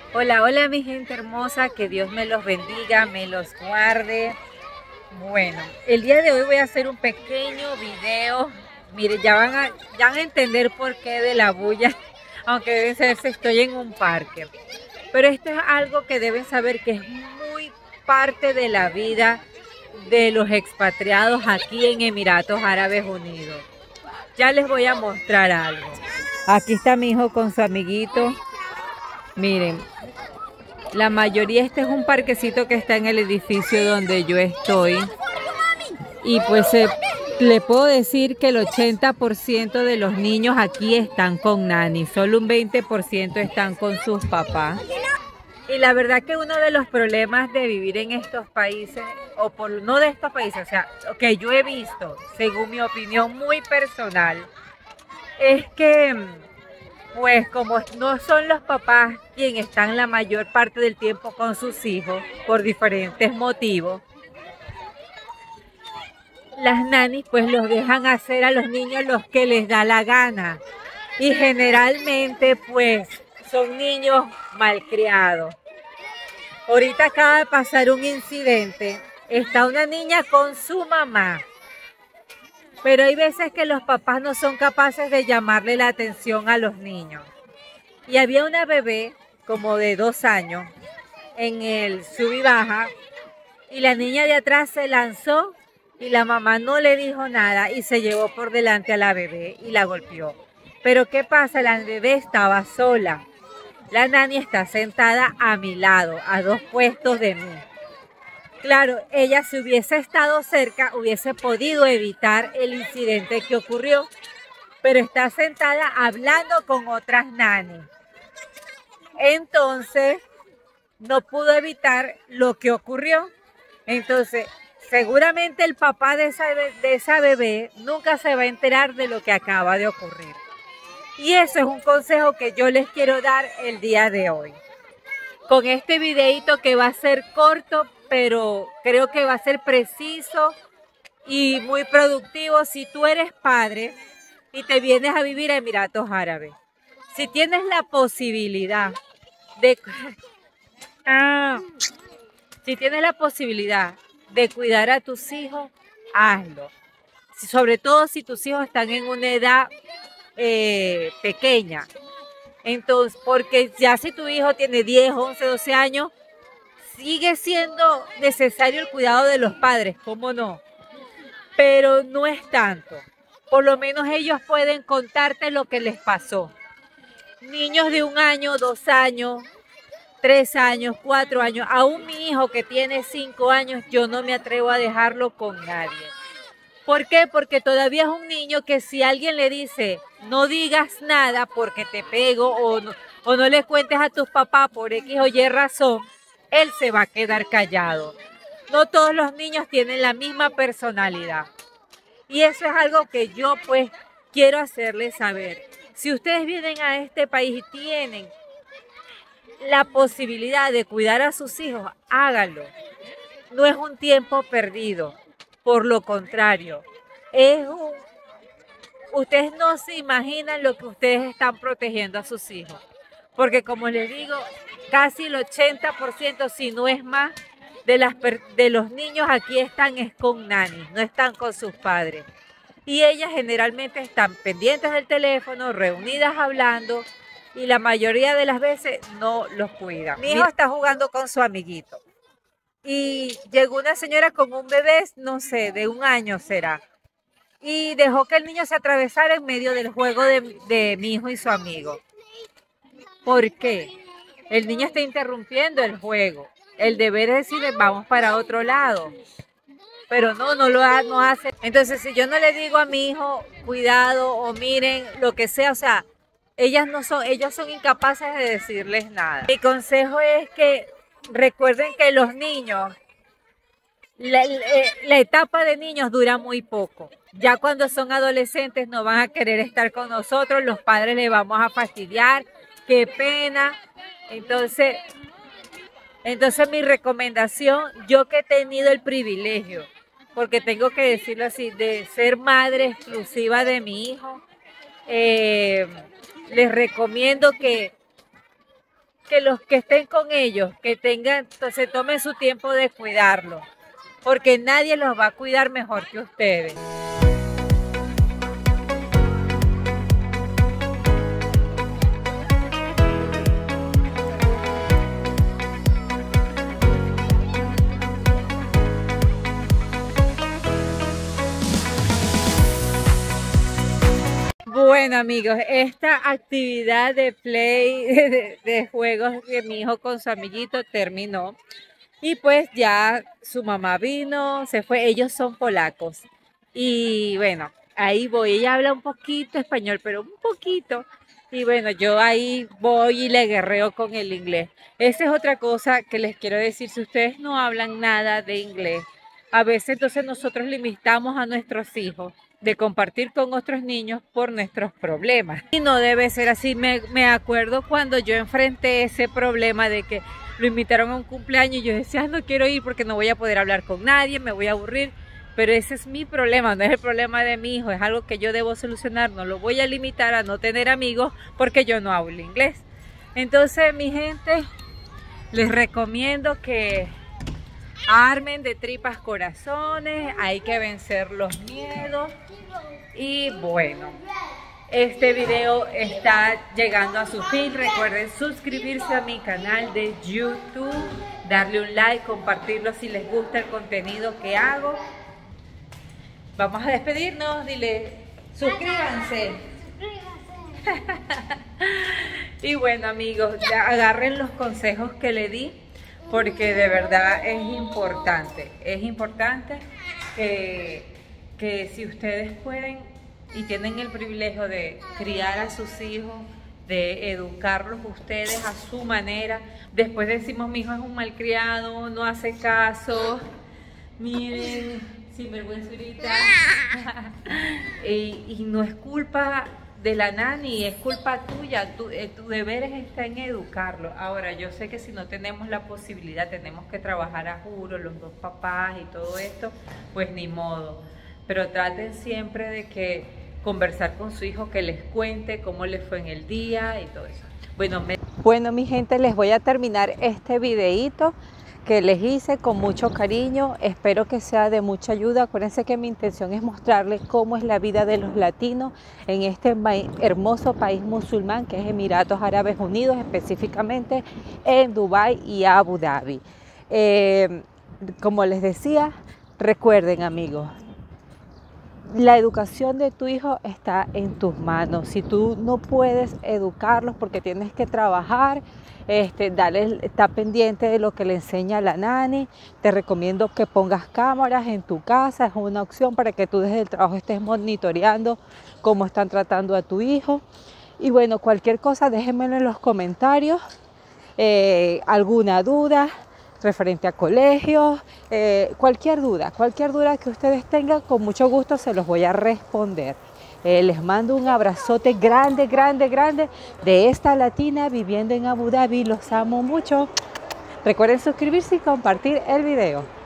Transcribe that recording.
Hola, hola mi gente hermosa, que Dios me los bendiga, me los guarde. Bueno, el día de hoy voy a hacer un pequeño video. Mire, ya van a entender por qué de la bulla, aunque deben saber si estoy en un parque. Pero esto es algo que deben saber que es muy parte de la vida de los expatriados aquí en Emiratos Árabes Unidos. Ya les voy a mostrar algo. Aquí está mi hijo con su amiguito. Miren, la mayoría, este es un parquecito que está en el edificio donde yo estoy. Y pues le puedo decir que el 80% de los niños aquí están con nani, solo un 20% están con sus papás. Y la verdad que uno de los problemas de vivir en estos países, no de estos países, o sea, que yo he visto, según mi opinión muy personal, es que pues como no son los papás quienes están la mayor parte del tiempo con sus hijos por diferentes motivos, las nanis pues los dejan hacer a los niños los que les da la gana. Y generalmente pues son niños malcriados. Ahorita acaba de pasar un incidente. Está una niña con su mamá. Pero hay veces que los papás no son capaces de llamarle la atención a los niños. Y había una bebé como de 2 años en el sub y baja. Y la niña de atrás se lanzó y la mamá no le dijo nada y se llevó por delante a la bebé y la golpeó. Pero ¿qué pasa? La bebé estaba sola. La nani está sentada a mi lado, a 2 puestos de mí. Claro, ella si hubiese estado cerca hubiese podido evitar el incidente que ocurrió, pero está sentada hablando con otras nanis. Entonces, no pudo evitar lo que ocurrió. Entonces, seguramente el papá de esa bebé nunca se va a enterar de lo que acaba de ocurrir. Y eso es un consejo que yo les quiero dar el día de hoy. Con este videito que va a ser corto, pero creo que va a ser preciso y muy productivo si tú eres padre y te vienes a vivir a Emiratos Árabes. Si tienes la posibilidad de... Si tienes la posibilidad de cuidar a tus hijos, hazlo. Sobre todo si tus hijos están en una edad pequeña. Entonces, porque ya si tu hijo tiene 10, 11, 12 años, sigue siendo necesario el cuidado de los padres, ¿cómo no? Pero no es tanto. Por lo menos ellos pueden contarte lo que les pasó. Niños de 1 año, 2 años, 3 años, 4 años, aún mi hijo que tiene 5 años, yo no me atrevo a dejarlo con nadie. ¿Por qué? Porque todavía es un niño que si alguien le dice, no digas nada porque te pego o no le cuentes a tus papás por X o Y razón, él se va a quedar callado. No todos los niños tienen la misma personalidad. Y eso es algo que yo pues quiero hacerles saber. Si ustedes vienen a este país y tienen la posibilidad de cuidar a sus hijos, háganlo. No es un tiempo perdido, por lo contrario, ustedes no se imaginan lo que ustedes están protegiendo a sus hijos. Porque como les digo, casi el 80%, si no es más, de los niños aquí están con nanis, no están con sus padres. Y ellas generalmente están pendientes del teléfono, reunidas hablando, y la mayoría de las veces no los cuidan. Mi hijo está jugando con su amiguito. Y llegó una señora con un bebé, no sé, de 1 año será. Y dejó que el niño se atravesara en medio del juego de mi hijo y su amigo. ¿Por qué? El niño está interrumpiendo el juego. El deber es decir, vamos para otro lado. Pero no no hace. Entonces, si yo no le digo a mi hijo, cuidado o miren, lo que sea, o sea, ellos son incapaces de decirles nada. Mi consejo es que recuerden que los niños, la etapa de niños dura muy poco. Ya cuando son adolescentes no van a querer estar con nosotros, los padres les vamos a fastidiar, qué pena. Entonces mi recomendación, yo que he tenido el privilegio, porque tengo que decirlo así, de ser madre exclusiva de mi hijo, les recomiendo que que los que estén con ellos, que tengan, se tomen su tiempo de cuidarlos, porque nadie los va a cuidar mejor que ustedes. Bueno amigos, esta actividad de play, de juegos de mi hijo con su amiguito terminó. Y pues ya su mamá vino, se fue, ellos son polacos. Y bueno, ahí voy, ella habla un poquito español, pero un poquito. Y bueno, yo ahí voy y le guerreo con el inglés. Esa es otra cosa que les quiero decir, si ustedes no hablan nada de inglés, a veces entonces nosotros limitamos a nuestros hijos de compartir con otros niños por nuestros problemas. Y no debe ser así. Me acuerdo cuando yo enfrenté ese problema de que lo invitaron a un cumpleaños y yo decía, no quiero ir porque no voy a poder hablar con nadie, me voy a aburrir. Pero ese es mi problema, no es el problema de mi hijo, es algo que yo debo solucionar. No lo voy a limitar a no tener amigos porque yo no hablo inglés. Entonces, mi gente, les recomiendo que armen de tripas corazones, hay que vencer los miedos. Y bueno, este video está llegando a su fin. Recuerden suscribirse a mi canal de YouTube, darle un like, compartirlo si les gusta el contenido que hago. Vamos a despedirnos, dile, suscríbanse. Y bueno amigos, ya agarren los consejos que le di, porque de verdad es importante que si ustedes pueden y tienen el privilegio de criar a sus hijos, de educarlos ustedes a su manera. Después decimos, mi hijo es un malcriado, no hace caso, miren, sinvergüenzurita. y no es culpa de la nani, es culpa tuya, tu deber está en educarlo. Ahora, yo sé que si no tenemos la posibilidad, tenemos que trabajar a juro, los dos papás y todo esto, pues ni modo. Pero traten siempre de que conversar con su hijo, que les cuente cómo les fue en el día y todo eso. Bueno, mi gente, les voy a terminar este videíto que les hice con mucho cariño. Espero que sea de mucha ayuda. Acuérdense que mi intención es mostrarles cómo es la vida de los latinos en este hermoso país musulmán que es Emiratos Árabes Unidos, específicamente en Dubái y Abu Dhabi. Como les decía, recuerden amigos, la educación de tu hijo está en tus manos. Si tú no puedes educarlos porque tienes que trabajar, está pendiente de lo que le enseña la nani. Te recomiendo que pongas cámaras en tu casa, es una opción para que tú desde el trabajo estés monitoreando cómo están tratando a tu hijo. Y bueno, cualquier cosa déjenmelo en los comentarios, alguna duda referente a colegios, cualquier duda que ustedes tengan, con mucho gusto se los voy a responder. Les mando un abrazote grande, grande, grande de esta latina viviendo en Abu Dhabi. Los amo mucho. Recuerden suscribirse y compartir el video.